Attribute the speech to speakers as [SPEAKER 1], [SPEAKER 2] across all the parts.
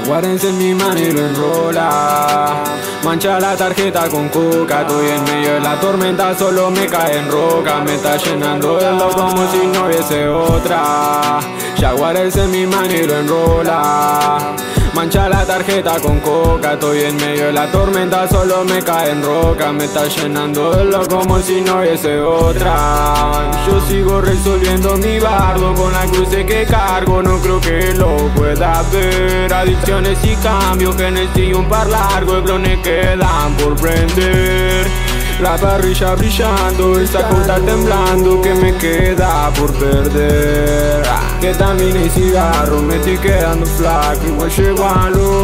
[SPEAKER 1] Jaguarense en mi mano y lo enrola. Mancha la tarjeta con coca, estoy en medio de la tormenta, solo me cae en roca. Me está llenando el loco como si no hubiese otra. Jaguarense en mi mano y lo enrola. Mancha la tarjeta con coca, estoy en medio de la tormenta, solo me cae en roca. Me está llenando el loco como si no hubiese otra. Yo sigo resolviendo mi bardo con la cruz que cargo, no creo que lo pueda ver. Adicciones y cambios, que necesito un par largo de clones quedan por prender. La parrilla brillando, el saco está temblando, que me queda por perder. Que también hay cigarro, me estoy quedando flaco, igual llego a los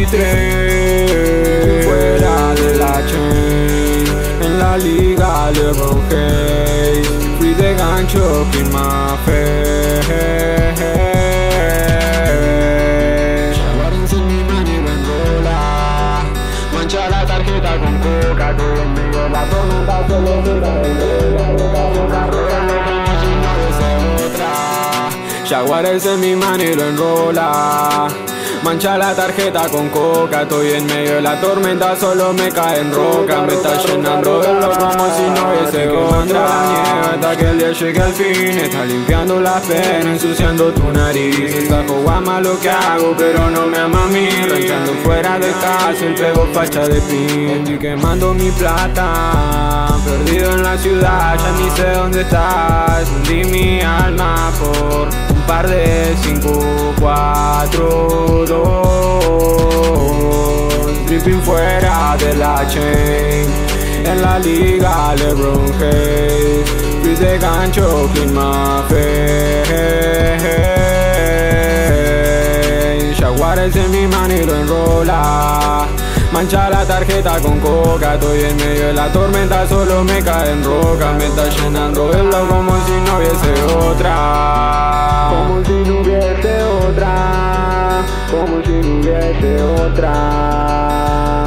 [SPEAKER 1] 23. Fuera de la chain, en la liga LeBron James. Free de gancho, in my face. Jaguarense en mi mano y lo enrola. Mancha la tarjeta con coca, estoy en medio de la tormenta, solo me cae en roca. Jaguarense en mi mano y lo enrola. Mancha la tarjeta con coca, estoy en medio de la tormenta, solo me cae en roca. Me está llenando de loco como si no hubiese otra. La nieve hasta que el día llegue al fin, está limpiando las penas, ensuciando tu nariz. Está guama lo que hago, pero no me ama a mí. Ranchando fuera de casa, entrego facha de pin. Estoy quemando mi plata, perdido en la ciudad, ya ni sé dónde estás. Hundí mi alma por un par de 5, 4, 2. Dripping fuera de la chain, en la liga LeBron James. Free de gancho, clean my face. Jaguarense en mi mano y lo enrola. Mancha la tarjeta con coca, estoy en medio de la tormenta, solo me cae en roca. Me está llenando el loco como si no hubiese otra. Como si no hubiese otra. Como si no hubiese otra.